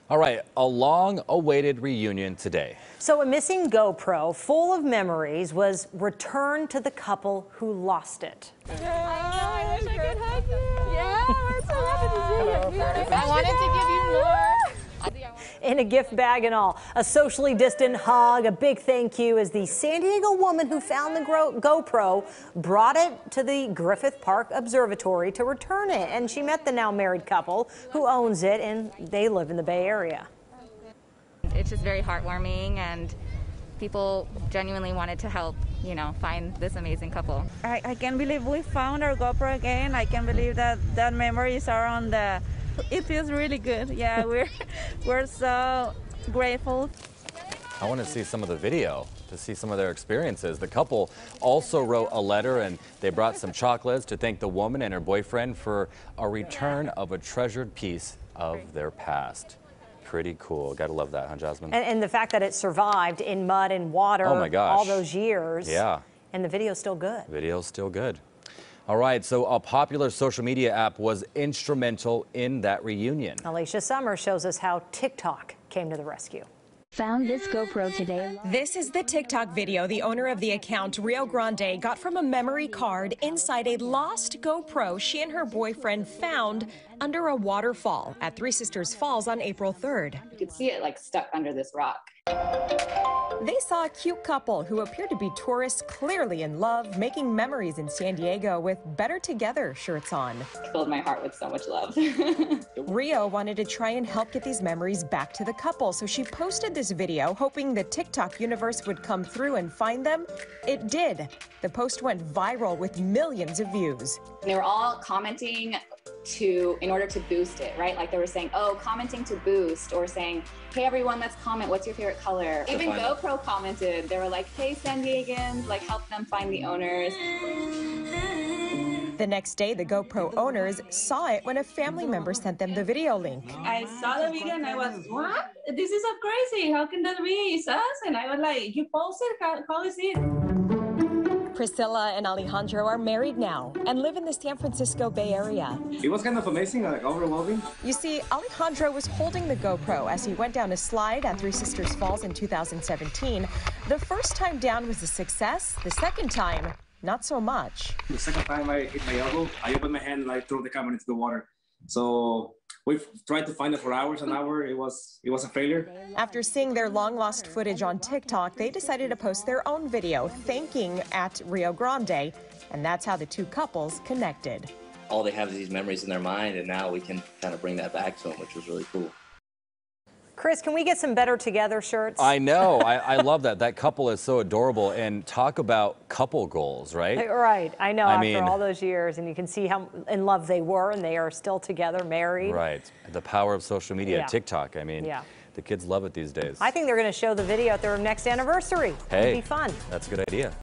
All right, a long-awaited reunion today. So a missing GoPro full of memories was returned to the couple who lost it. I know, I wish I could hug you. Yeah, I'm so happy to see you. I wanted to give you more. In a gift bag and all. A socially distant hug, a big thank you as the San Diego woman who found the GoPro brought it to the Griffith Park Observatory to return it. And she met the now married couple who owns it, and they live in the Bay Area. It's just very heartwarming, and people genuinely wanted to help, find this amazing couple. I can't believe we found our GoPro again. I can't believe that memories are on the... It feels really good. Yeah, we're so grateful. I want to see some of the video to see some of their experiences. The couple also wrote a letter, and they brought some chocolates to thank the woman and her boyfriend for a return of a treasured piece of their past. Pretty cool. Gotta love that, huh, Jasmine? And the fact that it survived in mud and water Oh my gosh. all those years. Yeah. And the video's still good. Video's still good. All right, so a popular social media app was instrumental in that reunion. Alicia Summers shows us how TikTok came to the rescue. Found this GoPro today. This is the TikTok video the owner of the account, Rio Grande, got from a memory card inside a lost GoPro she and her boyfriend found under a waterfall at Three Sisters Falls on April 3rd. You could see it like stuck under this rock. They saw a cute couple who appeared to be tourists, clearly in love, making memories in San Diego with Better Together shirts on. It filled my heart with so much love. Rio wanted to try and help get these memories back to the couple, so she posted this video hoping the TikTok universe would come through and find them. It did. The post went viral with millions of views. They were all commenting in order to boost it, right? Like they were saying, oh, commenting to boost, or saying, hey everyone, let's comment, what's your favorite color? Even GoPro commented. They were like, hey San Diegans, like help them find the owners. The next day, the GoPro owners saw it when a family member sent them the video link. I saw the video and I was, what? This is so crazy. How can that be? It's us. And I was like, you posted, how is it? Priscilla and Alejandro are married now and live in the San Francisco Bay Area. It was kind of amazing, like overwhelming. You see, Alejandro was holding the GoPro as he went down a slide at Three Sisters Falls in 2017. The first time down was a success. The second time, not so much. The second time I hit my elbow, I opened my hand and I threw the camera into the water. So we've tried to find it for hours and hours. It was a failure. After seeing their long-lost footage on TikTok, they decided to post their own video thanking at Rio Grande, and that's how the two couples connected. All they have is these memories in their mind, and now we can kind of bring that back to them, which was really cool. Chris, can we get some Better Together shirts? I know. I love that. That couple is so adorable. And talk about couple goals, right? Right. I know, I after mean, all those years. And you can see how in love they were, and they are still together, married. Right. The power of social media, Yeah. TikTok. I mean, the kids love it these days. I think they're going to show the video at their next anniversary. Hey, It'd be fun. That's a good idea.